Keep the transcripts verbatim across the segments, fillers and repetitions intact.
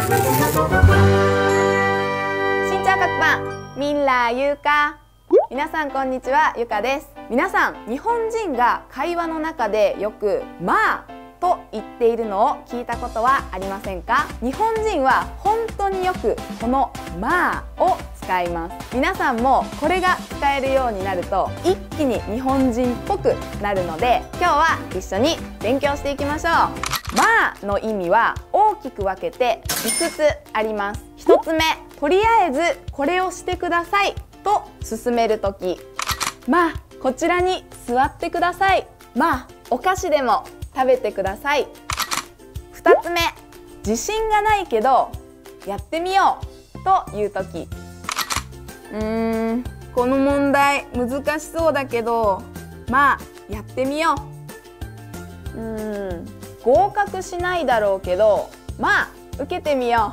新潮各番みんなゆか。皆さんこんにちは、ゆかです。皆さん、日本人が会話の中でよくまあと言っているのを聞いたことはありませんか？日本人は本当によくこのまあを使います。皆さんもこれが使えるようになると一気に日本人っぽくなるので、今日は一緒に勉強していきましょう。まあの意味は大きく分けていつつあります。ひとつめ、とりあえずこれをしてくださいと勧めるとき、まあこちらに座ってください。まあお菓子でも食べてください。ふたつめ、自信がないけどやってみようというとき、うーんこの問題難しそうだけどまあやってみよう。うーん合格しないだろうけどまあ受けてみよ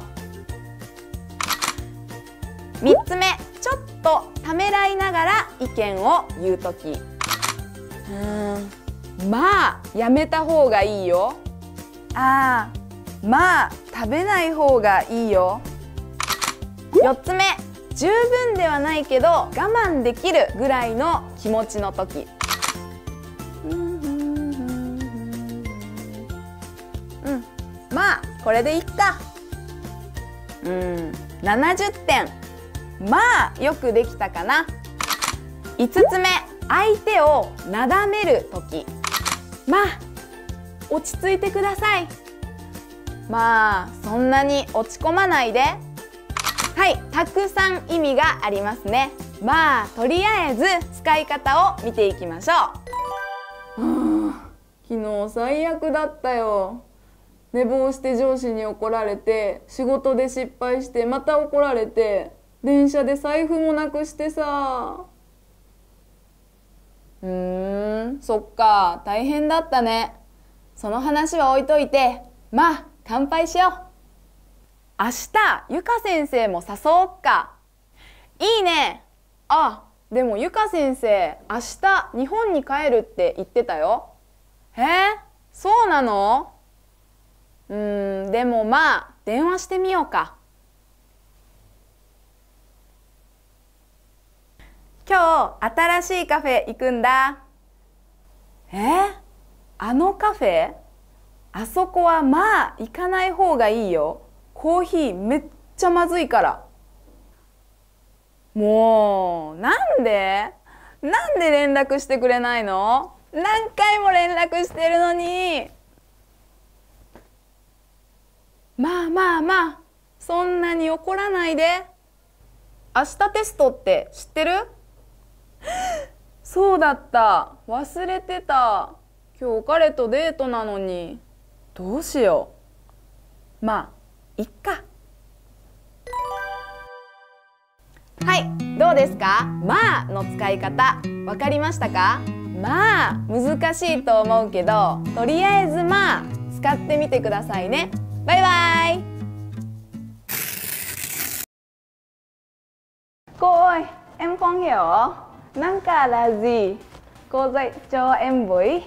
う。みっつめ、ちょっとためらいながら意見を言うとき、うーんまあやめた方がいいよ。ああまあ食べない方がいいよ。よっつめ、十分ではないけど我慢できるぐらいの気持ちの時、うんまあこれでいっか。うんななじゅってん。まあよくできたかな。いつつめ、相手をなだめる時、まあ落ち着いてください。まあそんなに落ち込まないで。はい、たくさん意味がありますね。まあとりあえず使い方を見ていきましょう。はあ、昨日最悪だったよ。寝坊して上司に怒られて、仕事で失敗してまた怒られて、電車で財布もなくしてさ。うーん、そっか、大変だったね。その話は置いといて、まあ乾杯しよう。明日ゆか先生も誘おうか。いいね。あ、でもゆか先生明日日本に帰るって言ってたよ。えー、そうなの？うーんでもまあ電話してみようか。今日新しいカフェ行くんだ。えー、あのカフェ？あそこはまあ行かない方がいいよ。コーヒーめっちゃまずいから。もうなんでなんで連絡してくれないの？何回も連絡してるのに。まあまあまあそんなに怒らないで。明日テストって知ってる？そうだった、忘れてた。今日彼とデートなのにどうしよう。まあいっか。はい、どうですか？まあの使い方わかりましたか？まあ難しいと思うけど、とりあえずまあ使ってみてくださいね。バイバイ。Cô ơi, em không hiểu. Nangka là gì? Cô dạy cho em với.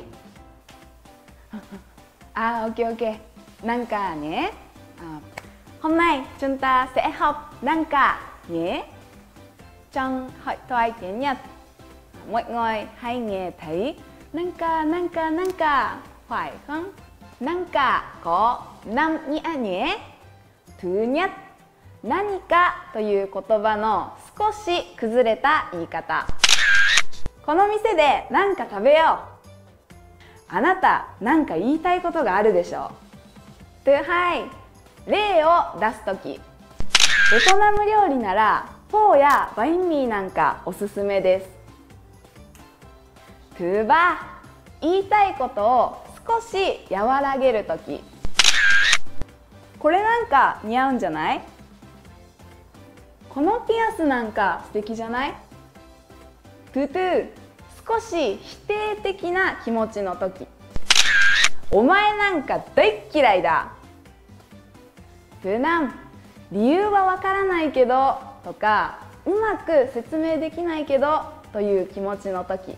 À ok ok. Nangka nhé. À, hôm nay chúng ta sẽ học Nangka nhé. Trong hội thoại tiếng Nhật, mọi người hay nghe thấy Nangka, Nangka, Nangka, phải không? Nangka có năm nghĩa nhé. Thứ nhất, Nanika という言葉の少し崩れた言い方。この店で何か食べよう。あなた何か言いたいことがあるでしょう。Thứ hai、例を出すとき。ベトナム料理ならフォーやバインミーなんかおすすめです。Thứ ba、言いたいことを少し和らげるとき。これなんか似合うんじゃない？このピアスなんか素敵じゃない？トゥトゥ、少し否定的な気持ちの時。お前なんか大っ嫌いだ。トゥナン、理由はわからないけどとか、うまく説明できないけどという気持ちの時。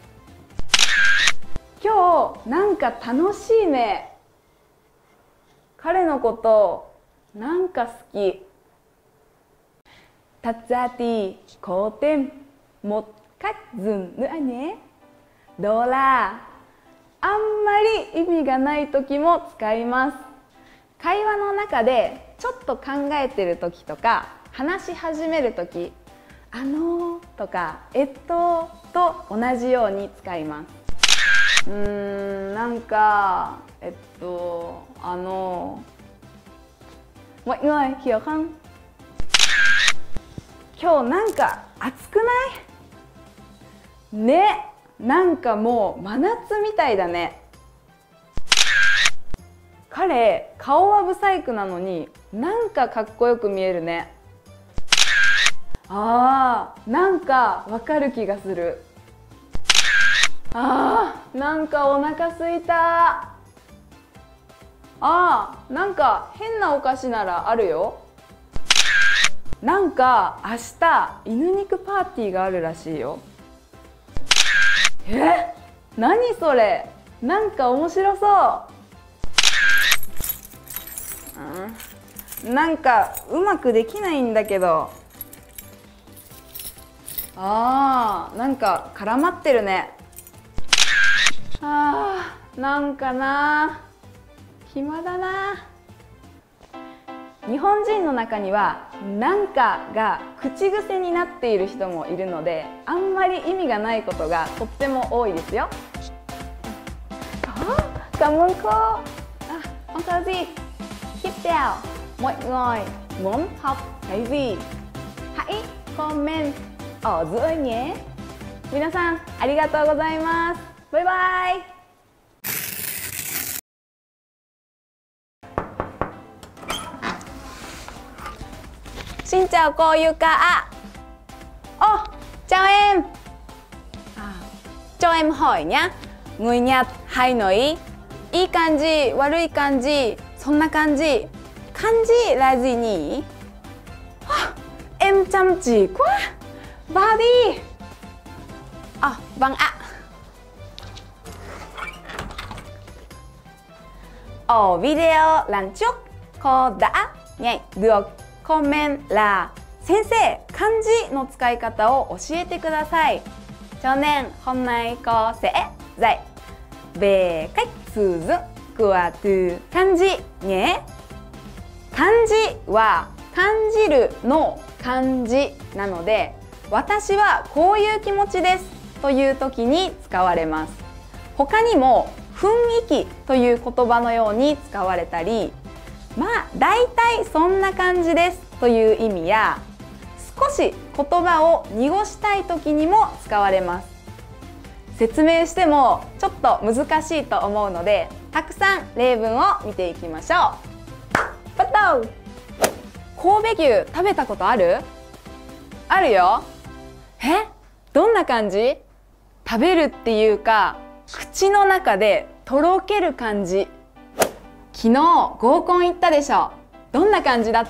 今日なんか楽しいね。彼のことなんか好き。Thật ra thì có thêm một cách dùng nữa nhé. Đó là あんまり意味がない時も使います。会話の中でちょっと考えてる時とか話し始める時、あのーとかえっとと同じように使います。うーん、なんかえっとあのー、mọi người hiểu không? 今日なんか暑くないね。なんかもう真夏みたいだね。彼顔はブサイクなのになんかかっこよく見えるね。あー、なんかわかる気がする。あー、なんかお腹すいた。あー、なんか変なお菓子ならあるよ。なんか明日犬肉パーティーがあるらしいよ。え、何それ、なんか面白そう、うん、なんかうまくできないんだけど。あー、なんか絡まってるね。あー、なんかな、暇だな。日本人の中にはなんかが口癖になっている人もいるので、あんまり意味がないことがとっても多いですよ。Cảm ơn cô. À, không có gì. Tiếp theo, mọi người muốn học cái gì? Hãy comment ở giữa nhé. 皆さん、ありがとうございます。バイバイ。Xin chào cô Yuka ạ. Ô, chào em. À, cho em hỏi nhá. Người Nhật hay nóiいい感じ、悪い感じ、そんな感じ。漢字 là gì nhỉ? À, em chăm chỉ quá. Vào đi. À, vâng ạ. Ở video lần trước, cô đã nhận được comment là 先生、漢字の使い方を教えてください。cho nên hôm nay cô sẽ dạy về cách sử dụng của từ 漢字ね。漢字は感じるの漢字なので、私はこういう気持ちですという時に使われます。他にも雰囲気という言葉のように使われたり、まあ大体そんな感じですという意味や、少し言葉を濁したい時にも使われます。説明してもちょっと難しいと思うので、たくさん例文を見ていきましょう。バトン！神戸牛食べたことある？あるよ。え？どんな感じ？食べるっていうか、口の中でとろける感じ。昨日合コン行ったでしょ。どんな感じだった？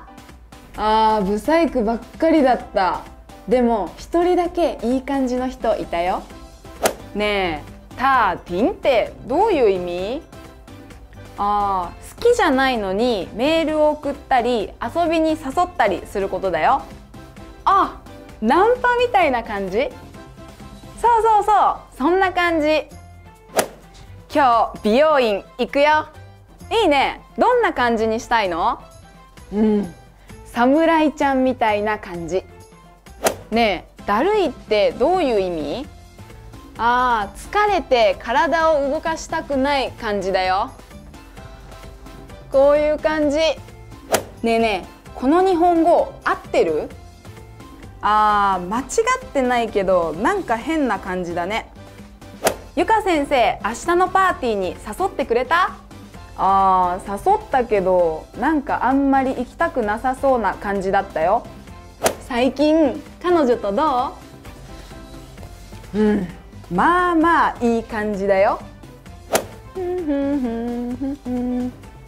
あー、ブサイクばっかりだった。でも一人だけいい感じの人いたよ。ねえ、ターティンってどういう意味？あー、好きじゃないのにメールを送ったり遊びに誘ったりすることだよ。あ、ナンパみたいな感じ？そうそうそう、そんな感じ。今日美容院行くよ。いいね。どんな感じにしたいの？うん、侍ちゃんみたいな感じ。ねえ、だるいってどういう意味？ああ、疲れて体を動かしたくない感じだよ。こういう感じ。ねえねえ、この日本語合ってる？あー、間違ってないけどなんか変な感じだね。ゆか先生、明日のパーティーに誘ってくれた？あー、誘ったけどなんかあんまり行きたくなさそうな感じだったよ。最近彼女とどう？うん、まあまあいい感じだよ。うん、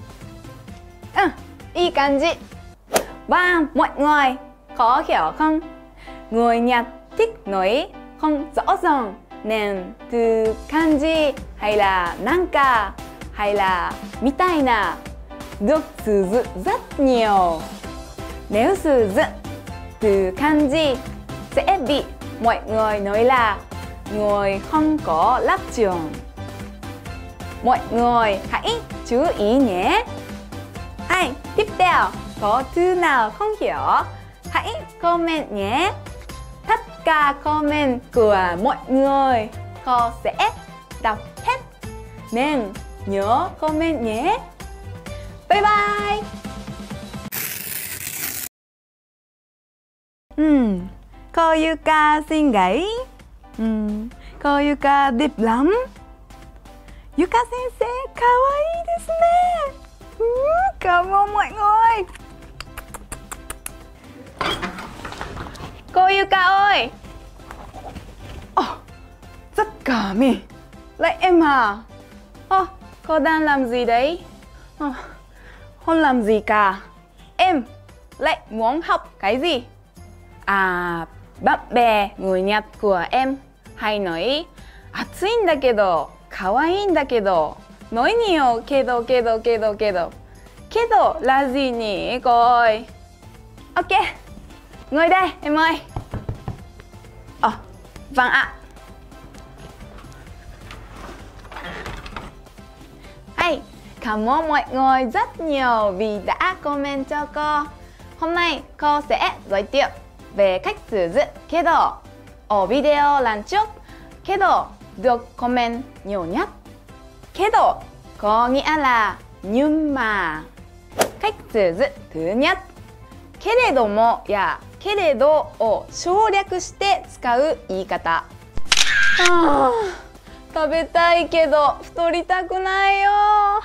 いい感じ。Và mọi người có hiểu không? Người Nhật thích nói không rõ ràng nên từ kanji hay là nanka hay là mitaina được sử dụng rất nhiều. Nếu sử dụng từ kanji sẽ bị mọi người nói là người không có lập trường. Mọi người hãy chú ý nhé. Ai tiếp theo có từ nào không hiểu hãy comment nhé. Tất cả comment của mọi người cô sẽ đọc hết nên nhớ comment nhé. Bye bye. Ừm, cô Yuka xinh gái. Ừm, cô Yuka đẹp lắm. Yuka sensei kawaii desu ne. Cảm ơn mọi người. Cô Yuka ơi. Oh, rất cảm ơn. Lại em à? Oh, cô đang làm gì đấy? Oh, không làm gì cả. Em lại muốn học cái gì? À, bạn bè người Nhật của em hay nói熱いんだけど可愛いんだけど nói nhiều けどけどけどけど けど là gì nhỉ cô ơi? Ok, ngồi đây em ơi. Ồ, oh, vâng ạ. Hey, cảm ơn mọi người rất nhiều vì đã comment cho cô. Hôm nay cô sẽ giới thiệu về cách sử dụngけど ở video lần trước.けどđược comment nhiều nhất.けどcó nghĩa là nhưng mà. Cách sử dụng thứ nhất けれどもやけれどを省略して使う言い方。あー、食べたいけど太りたくないよ。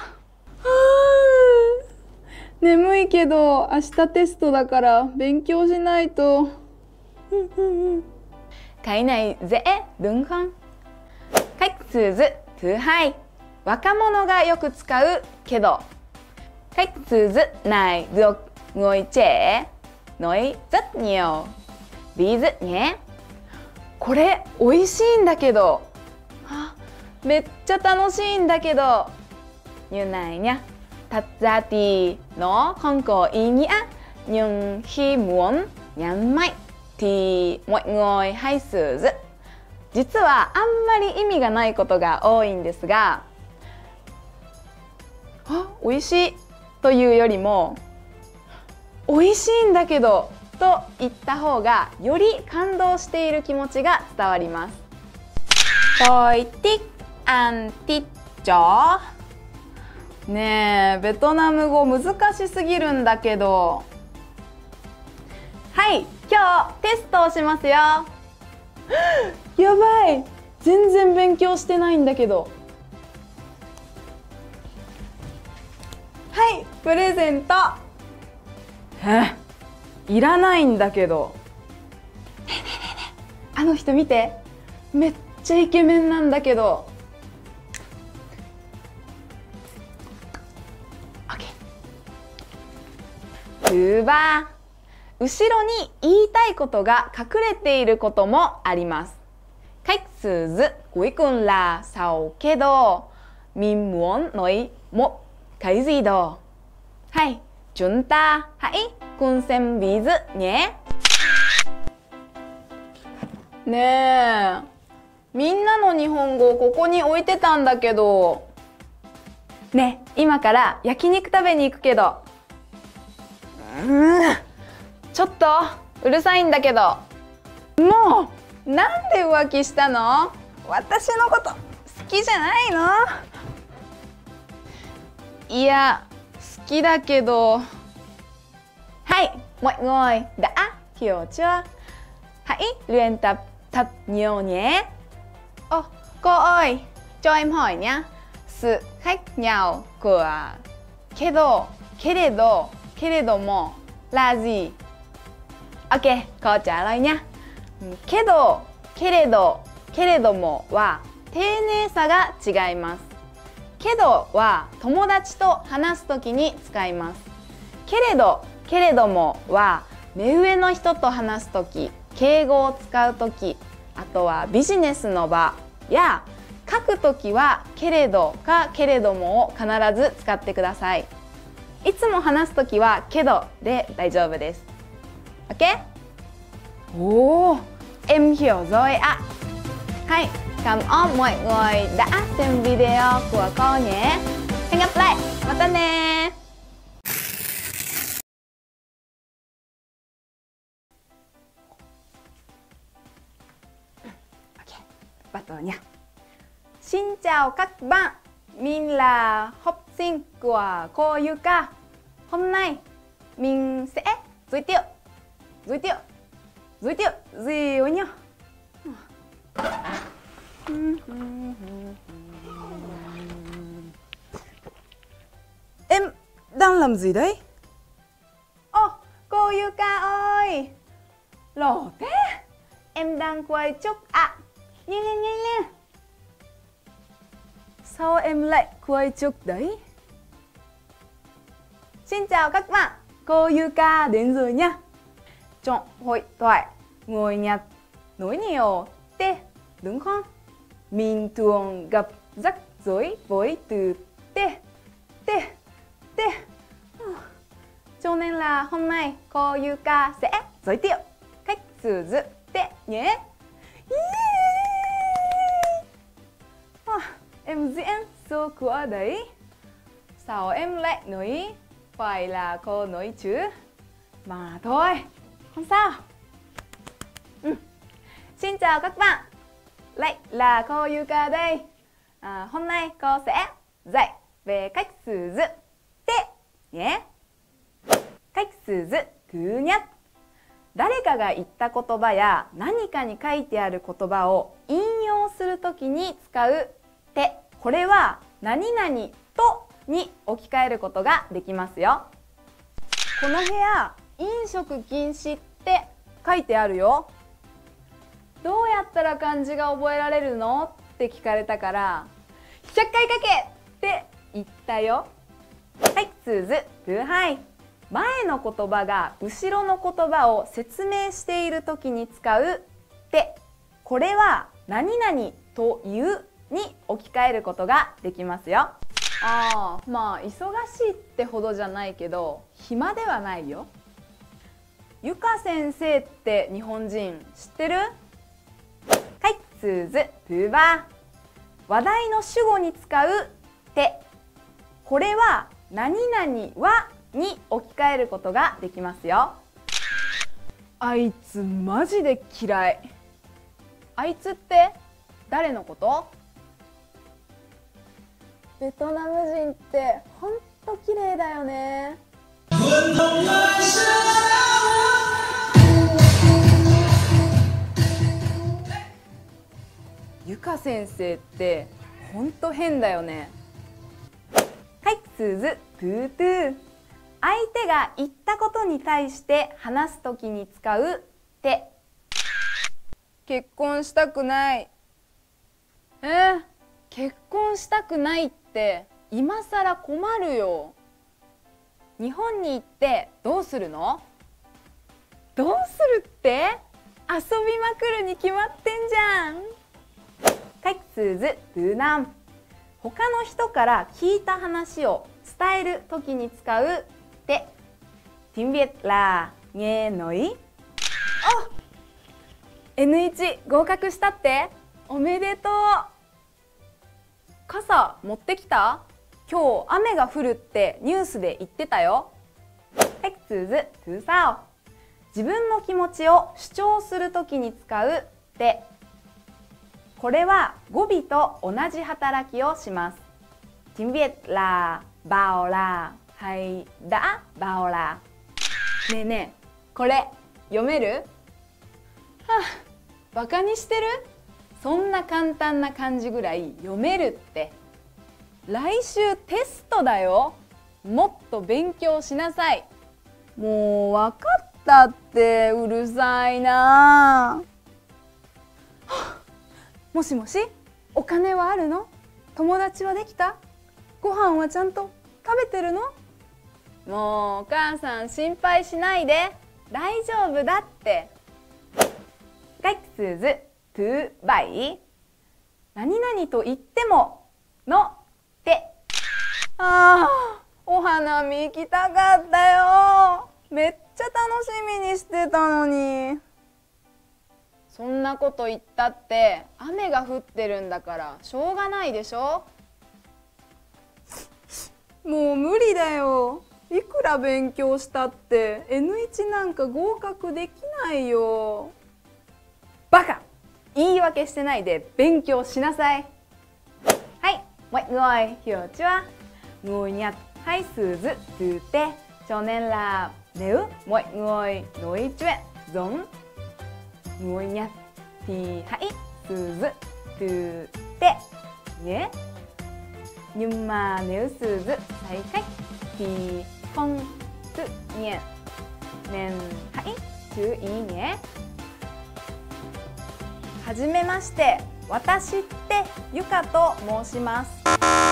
眠いけど明日テストだから勉強しないと。Cái này dễ đúng không? Cách sử dụng thứ hai 若者がよく使うけど。Cách sử dụng này được người trẻ nói rất nhiều. Ví dụ nhé. これ美味しいんだけど。めっちゃ楽しいんだけど。Như này nhá. Thật ra thì nó không có ý nghĩa, nhưng khi muốn nhấn mạnh thì mọi người hay sử dụng. 実はあんまり意味がないことが多いんですが、あ、美味しいというよりも、美味しいんだけどと言った方がより感動している気持ちが伝わります。Tôi thích ăn thịt chó。ねえ、ベトナム語難しすぎるんだけど。はい、今日テストをしますよ。やばい、全然勉強してないんだけど。はい、プレゼント。え、いらないんだけど。ねえねえねえねえ、あの人見て、めっちゃイケメンなんだけど。うば、後ろに言いたいことが隠れていることもあります。Cách sử dụng cuối cùng là sauけど mình muốn nói một cái gì đó. Hay, chúng ta hãy cùng xem ví dụ nhé. ねえ、みんなの日本語ここに置いてたんだけど。ねえ、今から焼肉食べに行くけど。うん、ちょっとうるさいんだけど。もうなんで浮気したの？私のこと好きじゃないの？いや、好きだけど。はい、mọi người đã hiểu chưa? Hãy luyện tập thật nhiều nhé. Ô, cô ơi, cho em hỏi nhé. Sự khác nhau của けど、けれどけれども là gì? Ok, câu trả lời nhé. けど、けれど、けれどもは丁寧さが違います。けどは友達と話すときに使います。けれど、けれどもは目上の人と話すとき、敬語を使うとき、あとはビジネスの場や書くときはけれどかけれどもを必ず使ってください。 いつも話すときはけどで大丈夫です。OK? Ồ, em hiểu rồi ạ. Hay, cảm ơn mọi người đã xem video của cô nhé. Hẹn gặp lại, mata ne. Ok, bắt đầu nha. Xin chào các bạn, mình là học sinh của cô Yuka. Hôm nay mình sẽ giới thiệu, giới thiệu, giới thiệu gì ấy nhỉ? Em đang làm gì đấy? Ồ, oh, cô Yuka ơi! Lỏ thế! Em đang quay chúc ạ! À. Nhanh lên, nhanh lên! Sao em lại quay chúc đấy? Xin chào các bạn! Cô Yuka đến rồi nha! Chọn hội thoại, ngồi nhặt, nói nhiều, tê, đúng không? Mình thường gặp rắc rối với từ tê, tê, tê. Cho nên là hôm nay cô Yuka sẽ giới thiệu cách sử dụng tê nhé. À, em diễn số của đấy. Sao em lại nói phải là cô nói chứ? Mà thôi, không sao. Ừ. Xin chào các bạn, lại là cô Yuka đây. À, hôm nay cô sẽ dạy về cách sử dụng tê nhé. Cách sử dụng thứ nhất、誰かが言った言葉や何かに書いてある言葉を引用するときに使うて、これは何々とに置き換えることができますよ。この部屋、飲食禁止って書いてあるよ。どうやったら漢字が覚えられるのって聞かれたから、ひゃっかい書けって言ったよ。はい、続く、はい。前の言葉が後ろの言葉を説明しているときに使うて、これは何々というに置き換えることができますよ。ああ、まあ忙しいってほどじゃないけど暇ではないよ。ゆか先生って日本人知ってる？はい、続くは話題の主語に使うて、これは何々はに置き換えることができますよ。あいつマジで嫌い。あいつって誰のこと？ベトナム人ってほんと綺麗だよね。ゆか先生ってほんと変だよね。はい、続くと、相手が言ったことに対して話すときに使うて。結婚したくない。えー、結婚したくないって今さら困るよ。日本に行ってどうするの？どうするって？遊びまくるに決まってんじゃん。はい、続くな。他の人から聞いた話を伝えるときに使うて。tiếng Việt là nghe nói。あ、エヌワン 合格したって？おめでとう。傘持ってきた？今日雨が降るってニュースで言ってたよ。はい、続くさお。自分の気持ちを主張するときに使うて。これは語尾と同じ働きをします。tiếng Việt là bảo là hay đã bảo là。ねえねえ、これ読める？はあ、バカにしてる？そんな簡単な漢字ぐらい読めるって。来週テストだよ。もっと勉強しなさい。もうわかったって、うるさいな。はあ、もしもし、お金はあるの？友達はできた？ご飯はちゃんと食べてるの？もうお母さん心配しないで、大丈夫だって。はい、続くばい。何々と言ってものて。ああ、お花見行行きたかったよ。めっちゃ楽しみにしてたのに。そんなこと言ったって雨が降ってるんだからしょうがないでしょ。もう無理だよ。いくら勉強したって エヌワン なんか合格できないよ。バカ！言い訳してないで勉強しなさい。はい、mọi người hiểu chưa? Người Nhật hay sử dụng từ te, cho nên là nếu mọi người nói chuyện giống người Nhật thì hãy sử dụng từ te nhé. Nhưng mà nếu sử dụng sai cách thì không tự nhiên, nên hãy chú ý nhé. はじめまして、私ってゆかと申します。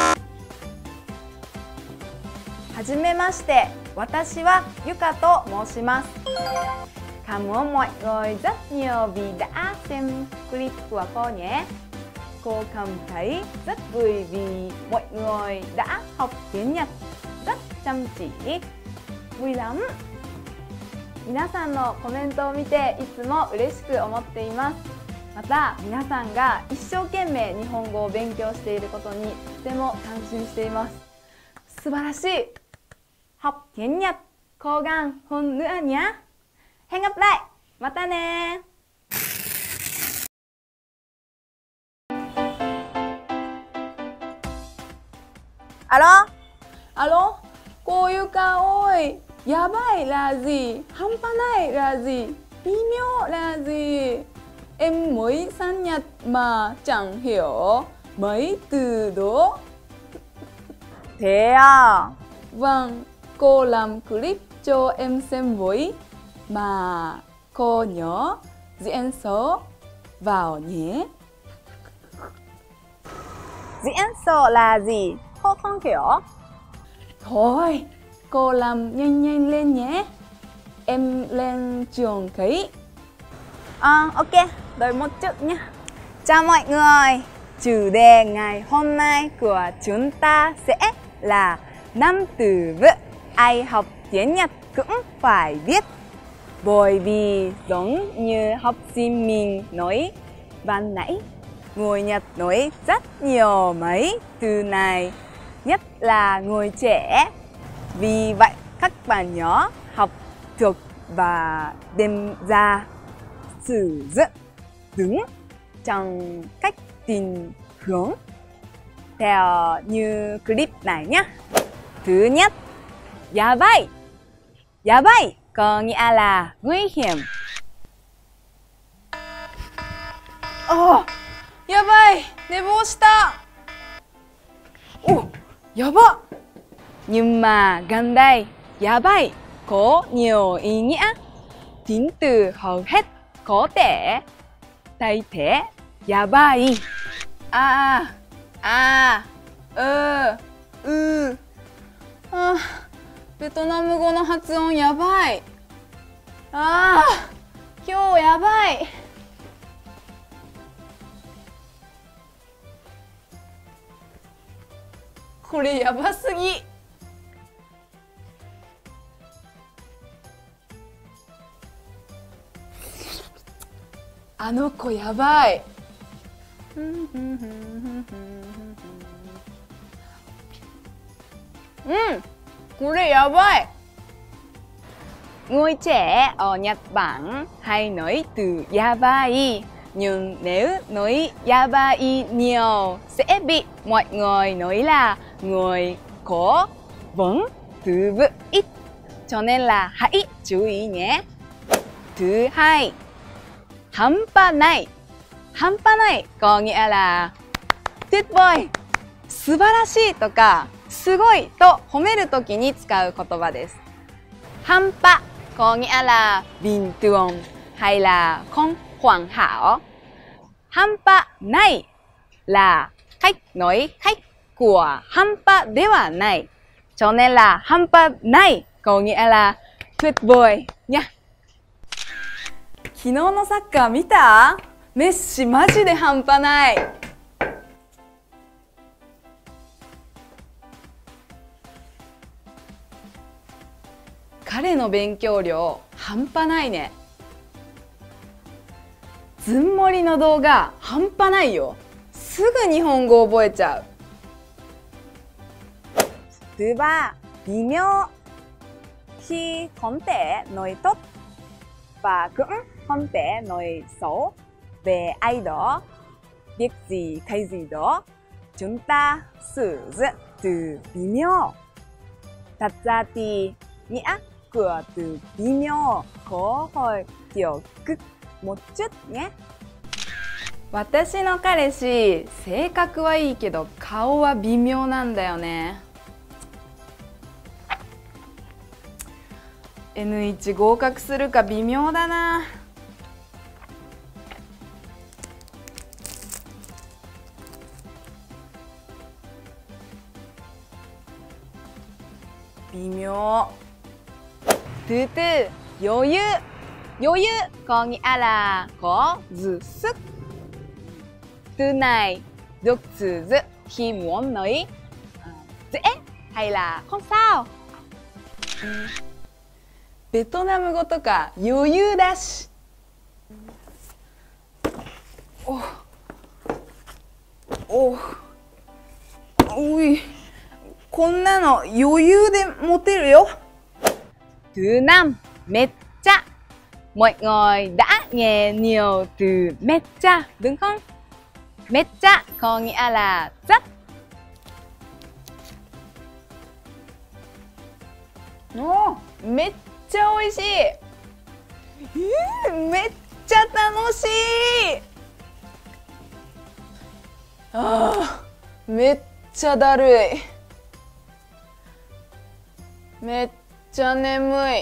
はじめまして、私はゆかと申します。Cảm ơn mọi người rất nhiều vì đã xem clip của cô nhé. Cô cảm thấy rất vui vì mọi người đã học tiếng Nhật rất chăm chỉ. Vui lắm. 皆さんのコメントを見ていつも嬉しく思っています。また皆さんが一生懸命日本語を勉強していることにとても感心しています。素晴らしい。Học tiếng Nhật cố gắng hơn nữa nhé. Hẹn gặp lại. またね。Alo? Alo? Cô Yuka ơi,やばい là gì? 半端ない là gì? 微妙 là gì? Em mới sang Nhật mà chẳng hiểu mấy từ đó. Thế à? Vâng, cô làm clip cho em xem với. Mà cô nhớ diễn số vào nhé. Diễn số là gì? Cô không hiểu. Thôi, cô làm nhanh nhanh lên nhé. Em lên trường kỹ. À, ok, đợi một chút nhé. Chào mọi người. Chủ đề ngày hôm nay của chúng ta sẽ là năm từ vựng ai học tiếng Nhật cũng phải biết. Bởi vì giống như học sinh mình nói ban nãy, người Nhật nói rất nhiều mấy từ này, nhất là người trẻ. Vì vậy các bạn nhớ học thuộc và đem ra sử dụng đúng trong cách tình huống theo như clip này nhé. Thứ nhất,やばい. やばい có nghĩa là nguy hiểm. Ồ, やばい 寝坊した. Ồ, やば. Nhưng mà gần đây, やばい có nhiều ý nghĩa. Tính từ hầu hết có thể thay thế やばい. À, à, ừ, ừ. À, ベトナム語の発音やばい。ああ、今日やばい。これやばすぎ。あの子やばい。うん。これやばい. Người trẻ ở Nhật Bản hay nói từ やばい, nhưng nếu nói やばい nhiều sẽ bị mọi người nói là người có vốn từ vựng ít, cho nên là hãy chú ý nhé. Thứ hai, 半端ない. 半端ない có nghĩa là tuyệt vời, 素晴らしいとかすごいと褒めるときに使う言葉です。半端 có nghĩa là bình thường hay là không hoàn hảo. 半端ない là cách nói khác của 半端ではない. Cho nên là 半端ない có nghĩa là tuyệt vời nha. 昨日のサッカー見た？メッシマジで半端ない。 彼の勉強量半端ないね。ずんもりの動画半端ないよ。すぐ日本語覚えちゃう。 thứ ba, bí妙. Khi không thể nói tốt và cũng không thể nói xấu về ai đó, việc gì hay gì đó, chúng ta sử dụng từ bí妙. Thật ra thì nghĩa của từ bí妙có hơi tiêu cực một chút nhé. 私の彼氏、性格はいいけど顔は微妙なんだよね。エヌワン 合格するか微妙だな。微妙。thứ tư, 余裕。余裕 có nghĩa là có dư sức. Từ này được sử dụng khi muốn nói dễ hay là không sao. ベトナム語とか余裕だし。おおおい、こんなの余裕で持てるよ。 thứ năm, mệt cha. Mọi người đã nghe nhiều từ mệt cha đúng không? Mệt cha có nghĩa là rất. おめっちゃ美味しい。えー、めっちゃ楽しい。あー、めっちゃだるい。めっちゃ眠い。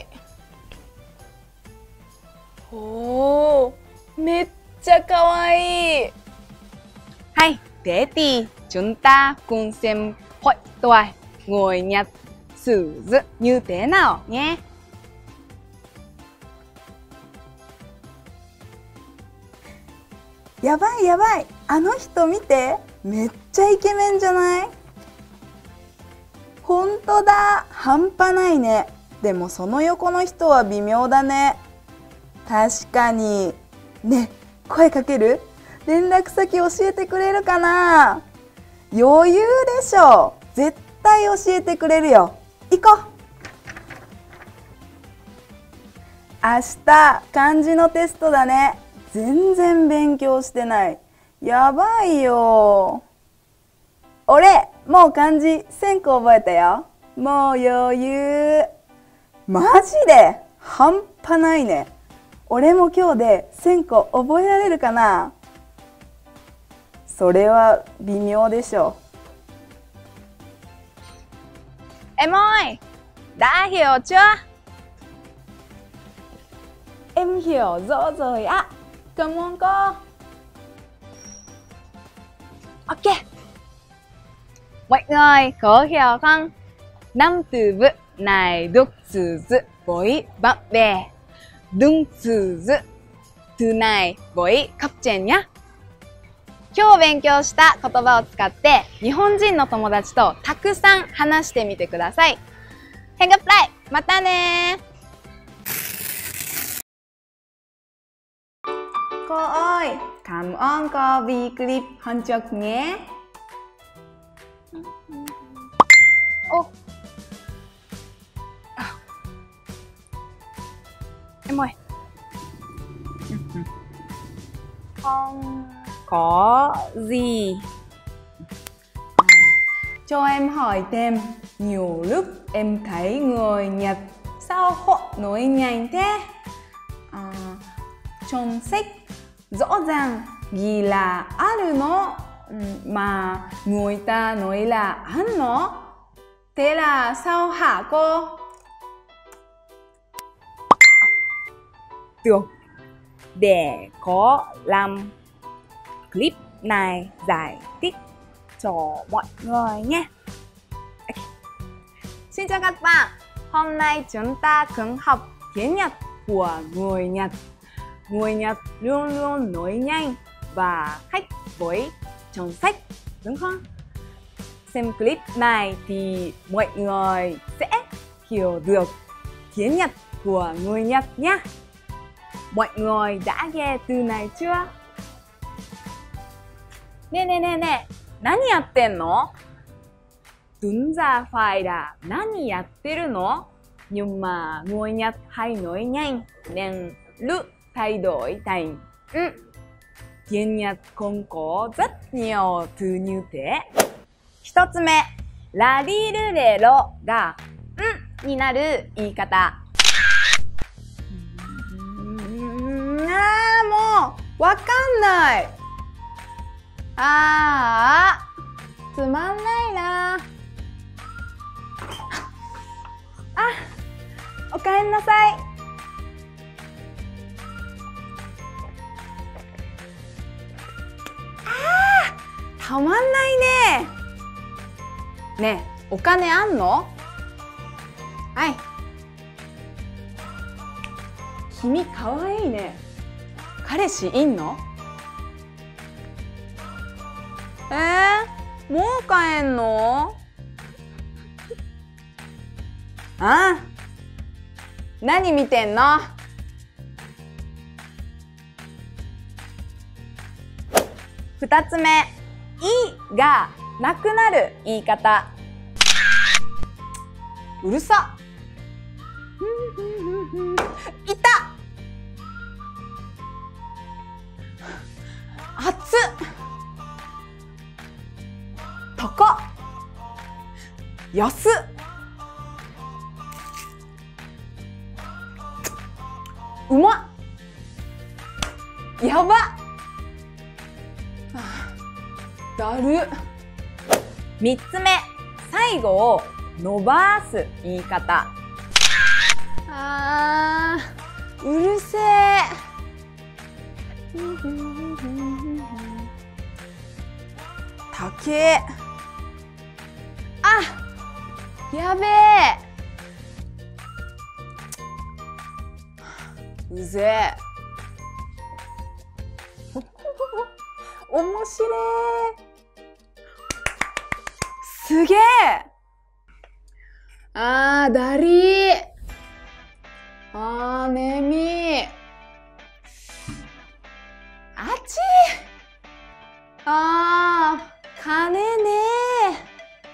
おー、めっちゃかわいい。 Hay, thế thì chúng ta cùng xem hội thoại người Nhật sử dụng như thế nào nhé. やばいやばい、あの人見て、めっちゃイケメンじゃない？ほんとだ、半端ないね。でもその横の人は微妙だね。確かに。ね、声かける？連絡先教えてくれるかな？余裕でしょ。絶対教えてくれるよ。行こう。明日漢字のテストだね。全然勉強してない。やばいよ。俺もう漢字せんこ覚えたよ。もう余裕。マジで半端ないね。俺も今日でせんこ覚えられるかな？それは微妙でしょ。 Em ơi, đã hiểu chưa? Em hiểu rõ rồi ạ. Cảm ơn cô. Ok. Mọi người có hiểu không? Năm từ vựng này được sử dụng với bạn bè. Đừng sử dụng từ này với cấp trên nhé. 今日勉強した言葉を使って日本人の友達とたくさん話してみてください。Hẹn gặp lại! またね! Cô ơi, cảm ơn cô vì clip hôm trước nhé. Ô. Em ơi. Không có gì. Cho em hỏi thêm, nhiều lúc em thấy người Nhật sao họ nói nhanh thế? À, trong sách rõ ràng ghi là aru no mà người ta nói là ăn nó. Thế là sao hả cô? Được. Để có làm clip này giải thích cho mọi người nhé. Xin chào các bạn. Hôm nay chúng ta cùng học tiếng Nhật của người Nhật. Người Nhật luôn luôn nói nhanh và khác với trong sách, đúng không? Xem clip này thì mọi người sẽ hiểu được tiếng Nhật của người Nhật nhé. Mọi người đã nghe từ này chưa? Nè nè nè nè, 何やってんの? Đúng ra phải là 何やってるの? Nhưng mà người Nhật hay nói nhanh nên lúc thay đổi thành ừ. Tiếng Nhật không có rất nhiều từ như thế. 一つ目、ラリルレロがんになる言い方。 あーもうわかんない。あーつまんないな。 あ、おかえりなさい。 あーたまんないね。ねえ、お金あんの？はい。君かわいいね。彼氏いんの？えー、もう帰んの？ああ、何見てんの？ 二つ目、いがなくなる言い方。 うるさ。いた。熱っ。高っ。安っ。うまっ。やばっ。だる。 三つ目、最後を伸ばす言い方。 あー、うるせえ。たけ。あ、やべえ。うぜえ。おもしれー。すげえ。あー、だりー。あー、ねみー。あちー。あー、金ねー。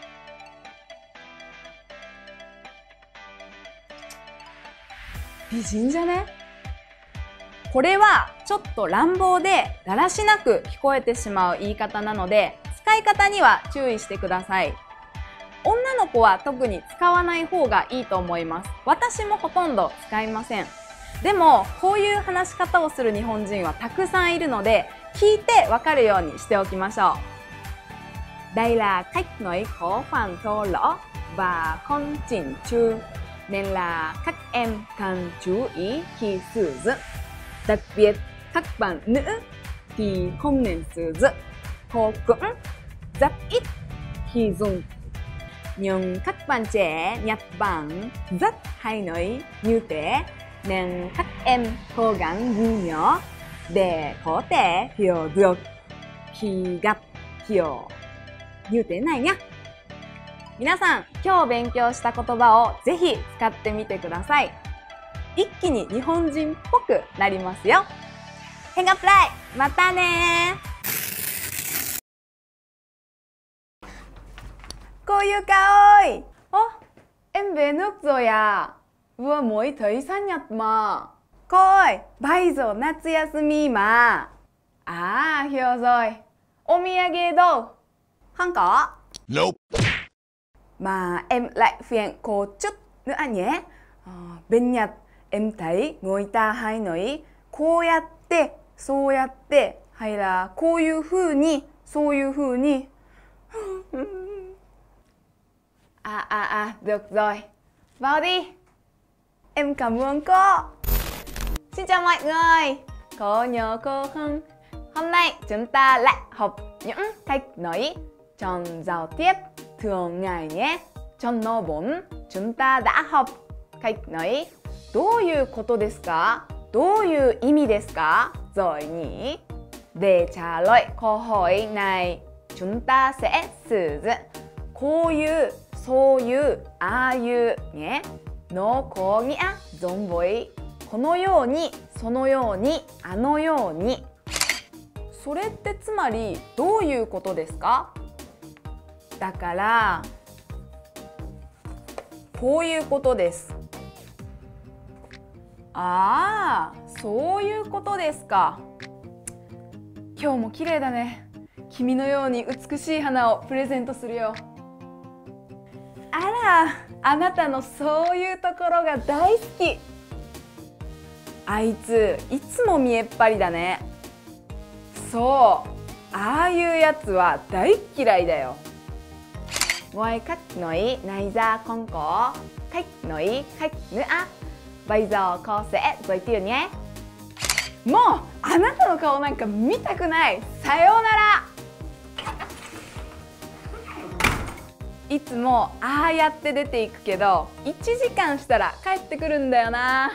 美人じゃね？ これはちょっと乱暴でだらしなく聞こえてしまう言い方なので、使い方には注意してください。女の子は特に使わない方がいいと思います。私もほとんど使いません。でもこういう話し方をする日本人はたくさんいるので、聞いてわかるようにしておきましょう。Đây là cách nói có phần thô lỗ và không chỉnh chu, nên là các em cần chú ý khi sử dụng. Đặc biệt các bạn nữ thì không nên sử dụng, họ cũng rất ít khi dùng. Nhưng các bạn trẻ Nhật Bản rất hay nói như thế, nên các em cố gắng ghi nhớ để có thể hiểu được khi gặp hiểu như thế này nhé. 皆さん、今日勉強した言葉をぜひ使ってみてください。一気に日本人っぽくなりますよ。Hẹn gặp lại! またね! Cô Yuka ơi! Ơ, em về nước rồi à? Vừa mới thấy sang Nhật mà. Cô ơi, bây giờ Natsuyasumi mà. À, hiểu rồi. Omiyage đâu? Không có. Nope. Mà em lại phiền cô chút nữa nhé. À, bên Nhật em thấy người ta hay nói こうやってそうやってhay là こういう風にそういう風に. À à à, được rồi. Vào đi. Em cảm ơn cô. Xin chào mọi người. Có nhớ cô không? Hôm nay chúng ta lại học những cách nói trong giao tiếp thường ngày nhé. Trong lớp bốn chúng ta đã học cách nói どういうことですか? どういう意味ですか? Rồi nhỉ? Để trả lời câu hỏi này, chúng ta sẽ sử dụng こういう、そういう、ああいうnhé. のこぎあぞんぼい。このように、そのように、あのように。それってつまりどういうことですか？だからこういうことです。ああ、そういうことですか。今日も綺麗だね。君のように美しい花をプレゼントするよ。あら、あなたのそういうところが大好き。あいついつも見えっ張りだね。そう、ああいうやつは大嫌いだよ。Ngồi khách nói này ra con có khách nói khách nữa. Bây giờ cô sẽ giới thiệu nhé. もうあなたの顔なんか見たくない。さようなら。いつもああやって出ていくけど、いちじかんしたら帰ってくるんだよな。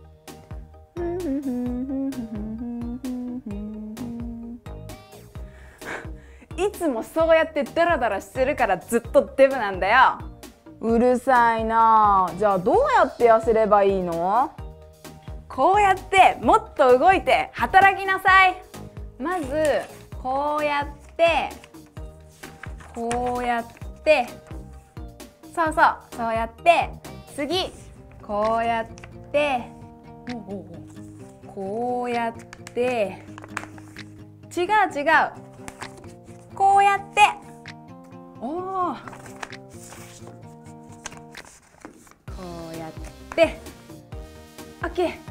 いつもそうやってダラダラしてるからずっとデブなんだよ。うるさいな。じゃあどうやって痩せればいいの？こうやってもっと動いて働きなさい。まずこうやってこうやってそうそうそうやって次こうやってこうやって違う違うこうやっておおこうやってオッケー。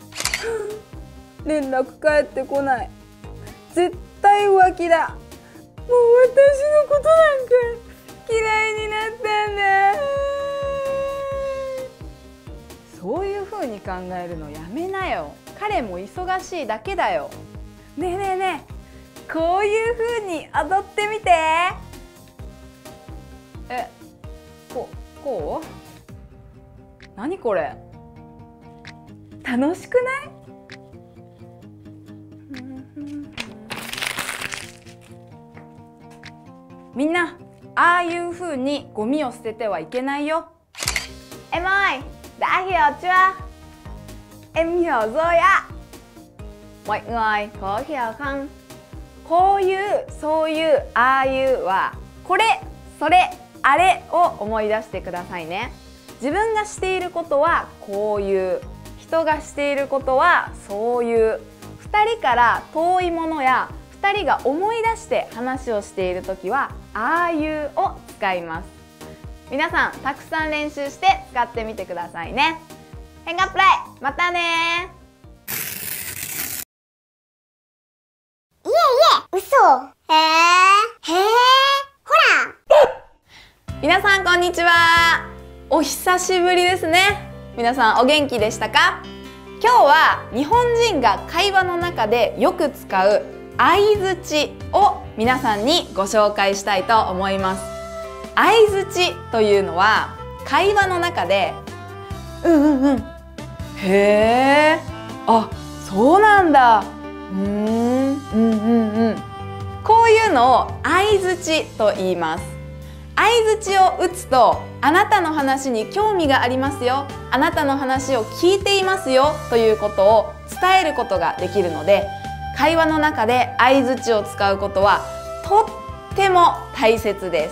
連絡返ってこない。絶対浮気だ。もう私のことなんか嫌いになったんだ。そういう風に考えるのやめなよ。彼も忙しいだけだよ。ねえねえねえ、こういう風に踊ってみて。え、こう、こう？何これ？楽しくない？みんな、ああいう風にゴミを捨ててはいけないよ。Em ơi, đã hiểu chưa? Em hiểu rồi ạ. Mọi người có hiểu không? こういう、そういう、ああいうは、これ、それ、あれを思い出してくださいね。自分がしていることはこういう、人がしていることはそういう、ふたりから遠いものやふたりが思い出して話をしているときはああいうを使います。皆さんたくさん練習して使ってみてくださいね。変化プレイ、またね。 いえいえ、嘘。へえ、へえ、ほら。 皆さんこんにちは。お久しぶりですね。皆さんお元気でしたか？今日は日本人が会話の中でよく使う相づちを皆さんにご紹介したいと思います。相づちというのは会話の中でうんうんうん、へえ、あ、そうなんだ、うーん、うんうんうん、こういうのを相づちと言います。相づちを打つと、あなたの話に興味がありますよ、あなたの話を聞いていますよということを伝えることができるので、会話の中で相づちを使うことはとっても大切です。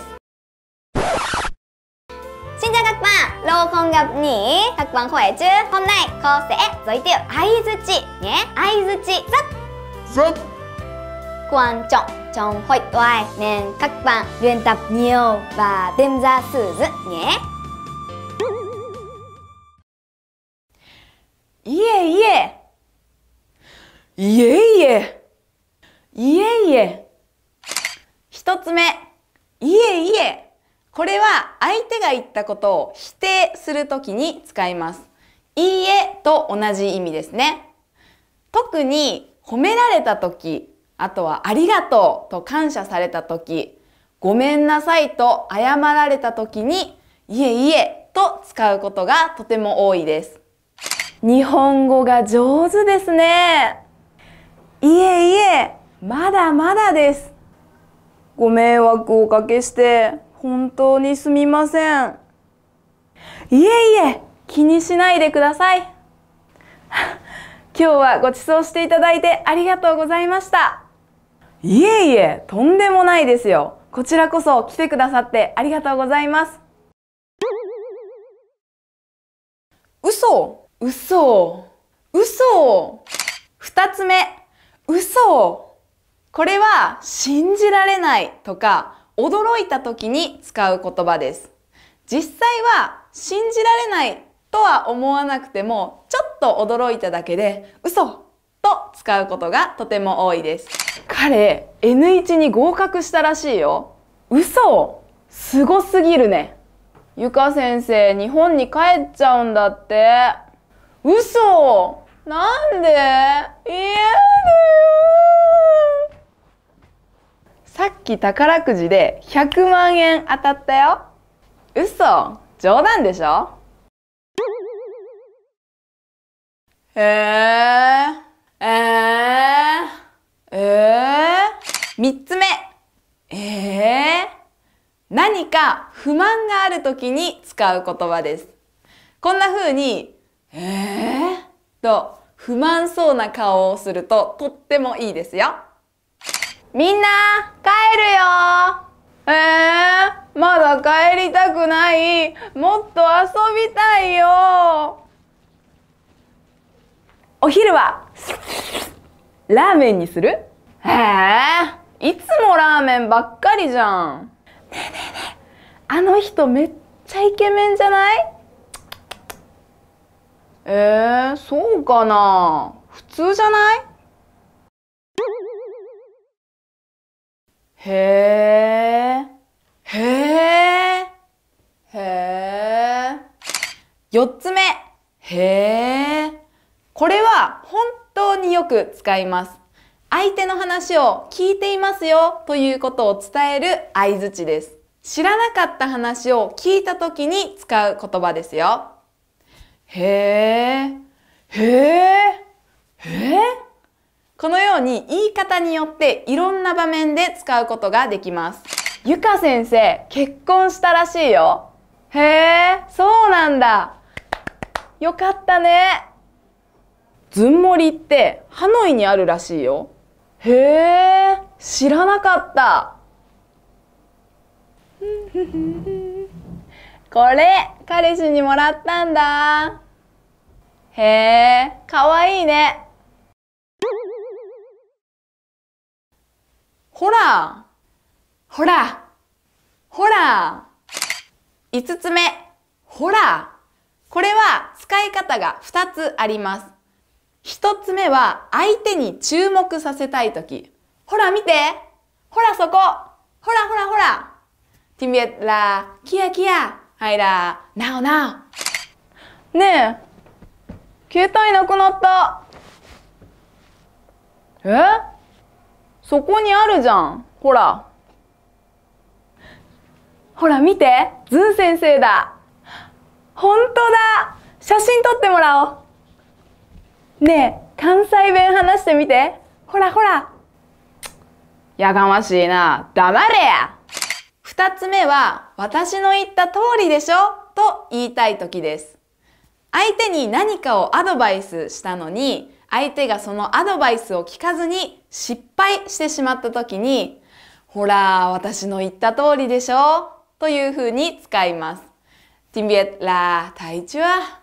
Xin chào các bạn, lâu không gặp nhỉ? Các bạn khỏe chứ? Hôm nay cô sẽ giới thiệu aizuchi nhé. Aizuchi rất rất quan trọng trong hội thoại nên các bạn luyện tập nhiều và đem ra sử dụng nhé. いえいえ、いえいえ、いえいえ。一つ目、いえいえ。これは相手が言ったことを否定するときに使います。いいえと同じ意味ですね。特に褒められたとき、あとはありがとうと感謝されたとき、ごめんなさいと謝られたときに、いえいえと使うことがとても多いです。日本語が上手ですね。いえいえ、まだまだです。ご迷惑をおかけして本当にすみません。いえいえ、 気にしないでください。今日はご馳走していただいてありがとうございました。いえいえ、とんでもないですよ。こちらこそ来てくださってありがとうございます。嘘、嘘、嘘。二つ目、嘘。これは信じられないとか驚いた時に使う言葉です。実際は信じられないとは思わなくても、ちょっと驚いただけで嘘と使うことがとても多いです。彼 エヌワン に合格したらしいよ。嘘、すごすぎるね。ゆか先生、日本に帰っちゃうんだって。嘘、なんで？嫌だよ。さっき宝くじでひゃくまんえん当たったよ。嘘、冗談でしょ？えー、えー、えー、三つ目。えー、何か不満があるときに使う言葉です。こんな風に、えー、と不満そうな顔をするととってもいいですよ。みんな、帰るよ。えー、まだ帰りたくない。もっと遊びたいよ。お昼はラーメンにする？へえ、いつもラーメンばっかりじゃん。ねえねえねえ、あの人めっちゃイケメンじゃない？えー、そうかな。普通じゃない？へえ、へえ、へえ。四つ目、へえ。これは本当によく使います。相手の話を聞いていますよということを伝える相づちです。知らなかった話を聞いたときに使う言葉ですよ。へえ、へえ、へえ。このように言い方によっていろんな場面で使うことができます。ゆか先生、結婚したらしいよ。へえ、そうなんだ。よかったね。ずんもりってハノイにあるらしいよ。へえ、知らなかった。これ、彼氏にもらったんだ。へえ、かわいいね。ほら、ほら、ほら。五つ目、ほら。これは使い方が二つあります。一つ目は相手に注目させたいとき。ほら見て、ほらそこ、ほらほらほら。ティミエラ、キヤキヤ、はいら、なおなお。ねえ、携帯なくなった。え？そこにあるじゃん。ほら。ほら見て、ズン先生だ。ほんとだ。写真撮ってもらおう。ねえ、関西弁話してみて。ほらほら。やがましいな。黙れや。二つ目は、私の言った通りでしょと言いたいときです。相手に何かをアドバイスしたのに、相手がそのアドバイスを聞かずに失敗してしまったときに、ほら、私の言った通りでしょというふうに使います。ティンビエラ、タイチュア。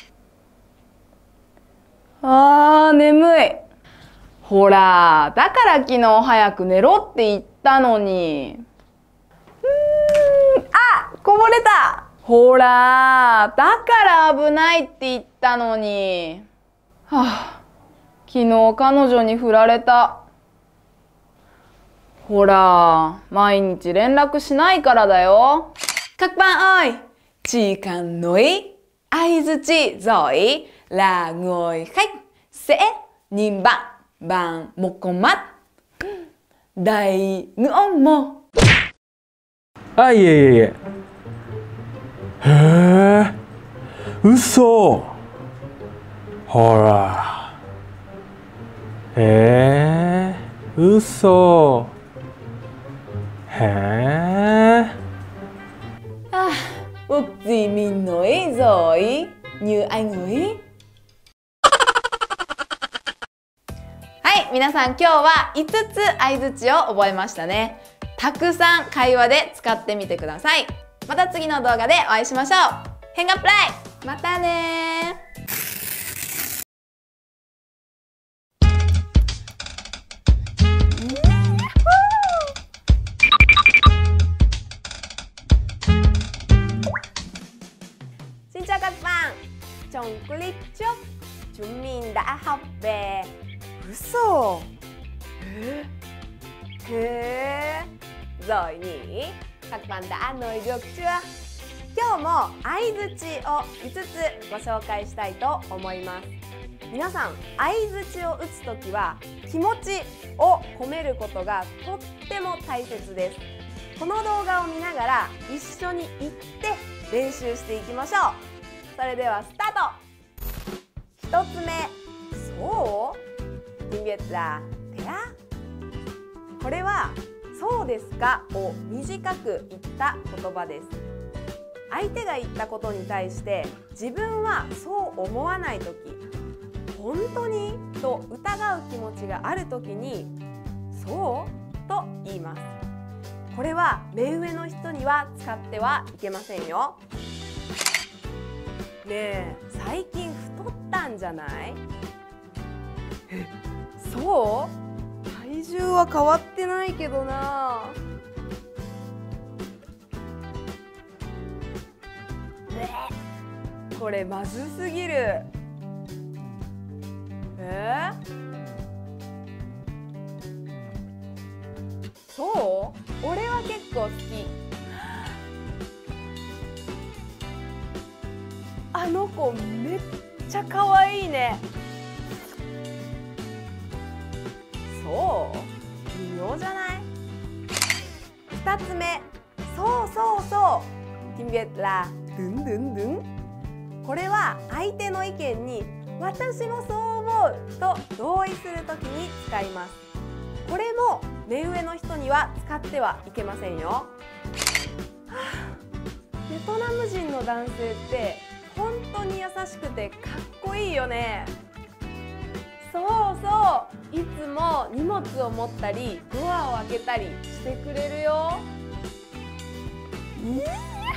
あー、眠い。ほら、だから昨日早く寝ろって言ったのに。うーん、あ、こぼれた。ほら、だから危ないって言ったのに。はあ、昨日彼女に振られた。ほら、毎日連絡しないからだよ。各bạn ơi, chỉ cần nói ai dư chị giỏi là người khách sẽ nhìn bạn bằng một con mắt đầy ngưỡng mộ. あ、いえいえいえ。へえ、嘘。ほら。へえ、嘘。へえ。 À, ước gì mình nói rồi. như anh ấy。はい、皆さん今日はいつつ相槌を覚えましたね。たくさん会話で使ってみてください。また次の動画でお会いしましょう。変化プライ、またねー。Xin chào các bạn. Trong clip trước, chúng mình đã học về嘘。Thế, thế, giỏi nhỉ? Các bạn đã nói được chưa? 今日も相槌をいつつご紹介したいと思います。皆さん、相槌を打つときは気持ちを込めることがとっても大切です。この動画を見ながら一緒に言って練習していきましょう。それではスタート。一つ目、そう？Tiếng Việt là thế á？これはそうですかを短く言った言葉です。相手が言ったことに対して自分はそう思わないとき、本当にと疑う気持ちがあるときにそうと言います。これは目上の人には使ってはいけませんよ。ねえ、最近太ったんじゃない？え、そう？体重は変わってないけどな。これまずすぎる。えー、そう？俺は結構好き。あの子めっちゃ可愛いね。そう微妙じゃない？二つ目、そうそうそう。Tiếng Việt là đứng đứng đứng。これは相手の意見に私もそう思うと同意するときに使います。これも目上の人には使ってはいけませんよ。はあ、ベトナム人の男性って本当に優しくてかっこいいよね。そうそう、いつも荷物を持ったりドアを開けたりしてくれるよ。いや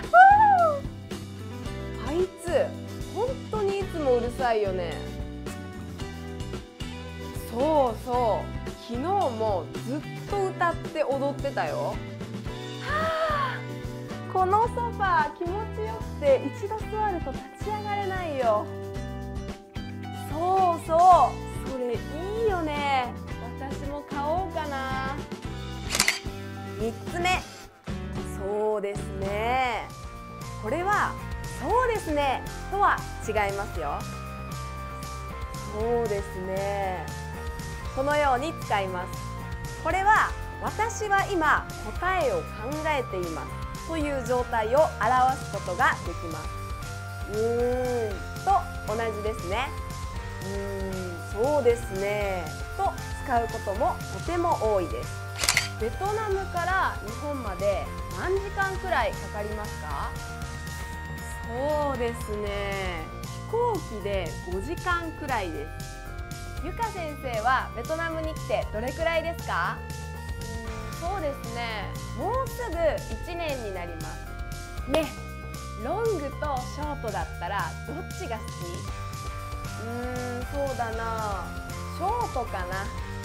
あいつ本当にいつもうるさいよね。そうそう、昨日もずっと歌って踊ってたよ。はあ、このソファー気持ちよくて一度座ると立ち上がれないよ。そうそう、それいいよね。私も買おうかな。みっつめ、そうですね。これはそうですねとは違いますよ。そうですね、このように使います。これは私は今答えを考えていますという状態を表すことができます。うーんと同じですね。うーん、そうですねと使うこともとても多いです。ベトナムから日本まで何時間くらいかかりますか？そうですね、飛行機でごじかんくらいです。ゆか先生はベトナムに来てどれくらいですか？うーん、そうですね、もうすぐいちねんになります。ね、ロングとショートだったらどっちが好き？うーん、そうだな、ショートかな。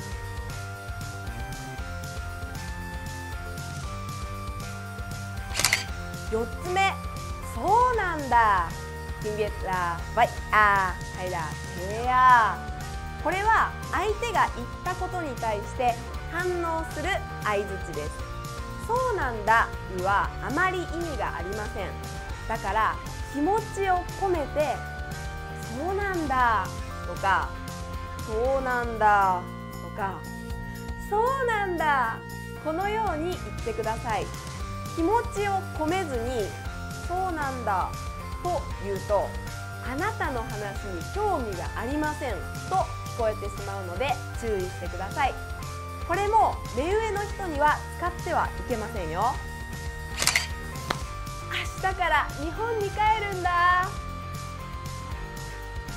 よっつめ、そうなんだ。Tiếng Việt là vậy à hay là thế à。これは相手が言ったことに対して反応する相槌です。そうなんだにはあまり意味がありません。だから気持ちを込めてそうなんだとかそうなんだとかそうなんだ、このように言ってください。気持ちを込めずにそうなんだと言うとあなたの話に興味がありませんと聞こえてしまうので注意してください。これも目上の人には使ってはいけませんよ。明日から日本に帰るんだ。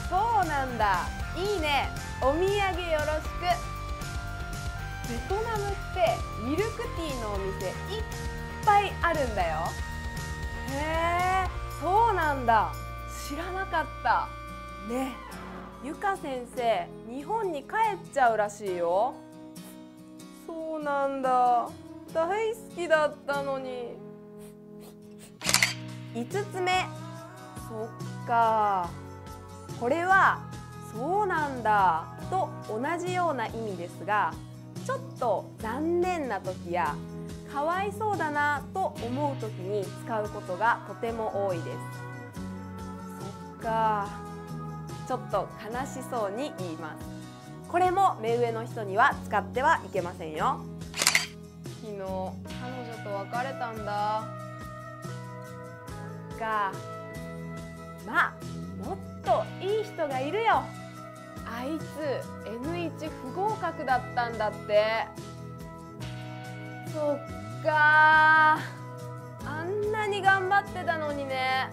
そうなんだ。いいね。お土産よろしく。ベトナムってミルクティーのお店いっぱいあるんだよ。へえ、そうなんだ。知らなかった。ねえ、ゆか先生、日本に帰っちゃうらしいよ。そうなんだ。大好きだったのに。いつつめ、そっか。これはそうなんだと同じような意味ですが、ちょっと残念な時やかわいそうだなと思う時に使うことがとても多いです。そっか。ちょっと悲しそうに言います。これも目上の人には使ってはいけませんよ。昨日彼女と別れたんだ。そっか。まあもっといい人がいるよ。あいつ エヌワン 不合格だったんだって。そっか。あんなに頑張ってたのにね。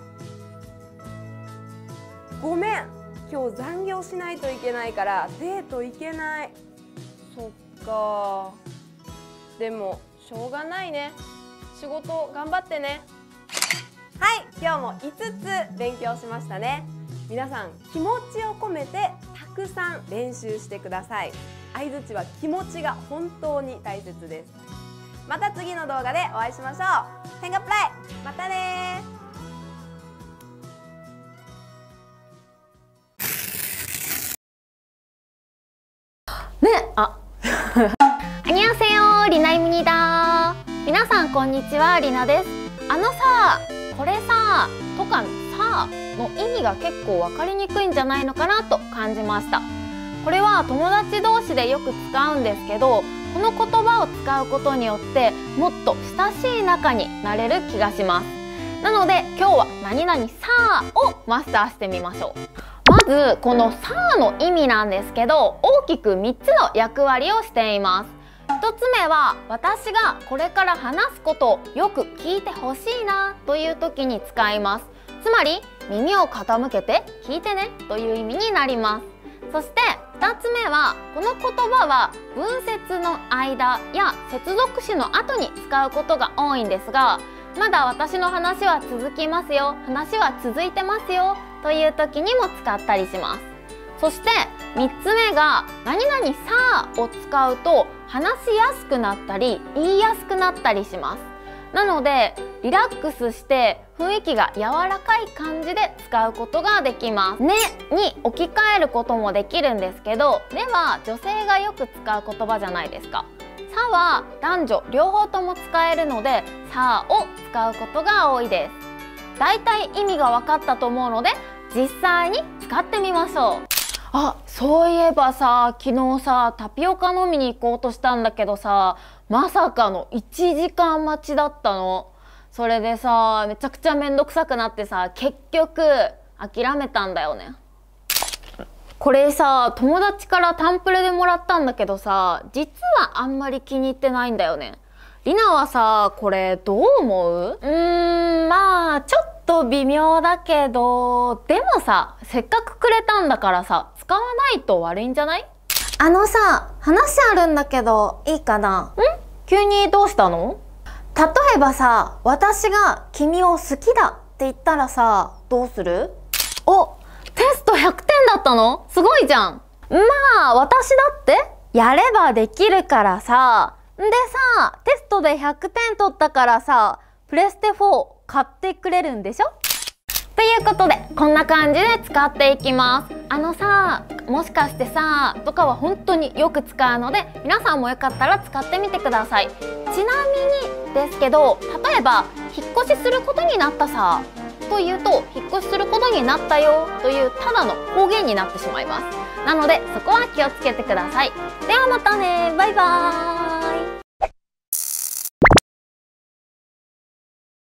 ごめん、今日残業しないといけないからデート行けない。そっか。でもしょうがないね。仕事頑張ってね。はい、今日もいつつ勉強しましたね。皆さん気持ちを込めてたくさん練習してください。相槌は気持ちが本当に大切です。また次の動画でお会いしましょう。変化プライ、またねー。ね、あ안녕하세요、リナ입니다。皆さんこんにちは、リナです。あのさ、これさとかさの意味が結構分かりにくいんじゃないのかなと感じました。これは友達同士でよく使うんですけど、この言葉を使うことによってもっと親しい仲になれる気がします。なので今日は何々さをマスターしてみましょう。まずこのさの意味なんですけど、大きくみっつの役割をしています。ひとつめは私がこれから話すことをよく聞いてほしいなという時に使います。つまり耳を傾けて聞いてねという意味になります。そしてふたつめは、この言葉は文節の間や接続詞の後に使うことが多いんですが、まだ私の話は続きますよ、話は続いてますよという時にも使ったりします。そしてみっつめが何々さを使うと話しやすくなったり言いやすくなったりします。なのでリラックスして雰囲気が柔らかい感じで使うことができます。ねに置き換えることもできるんですけど、ねは女性がよく使う言葉じゃないですか。さは男女両方とも使えるのでさを使うことが多いです。だいたい意味が分かったと思うので実際に使ってみましょう。あ、そういえばさ、昨日さタピオカ飲みに行こうとしたんだけどさ、まさかのいちじかん待ちだったの。それでさ、めちゃくちゃめんどくさくなってさ、結局諦めたんだよね。これさ、友達からタンプレでもらったんだけどさ、実はあんまり気に入ってないんだよね。りなはさ、これどう思う？うーん、まあちょっと微妙だけど、でもさ、せっかくくれたんだからさ、使わないと悪いんじゃない？ あのさ、話あるんだけどいいかな？ ん？急にどうしたの？ 例えばさ、私が君を好きだって言ったらさ、どうする？ お、テストひゃくてんだったの？すごいじゃん。まあ私だってやればできるからさ。んでさ、テストでひゃくてん取ったからさ、プレステフォー買ってくれるんでしょ？ということで、こんな感じで使っていきます。あのさ、もしかしてさとかは本当によく使うので、皆さんもよかったら使ってみてください。ちなみにですけど、例えば引っ越しすることになったさというと、引っ越しすることになったよというただの方言になってしまいます。なのでそこは気をつけてください。ではまたね、バイバーイ。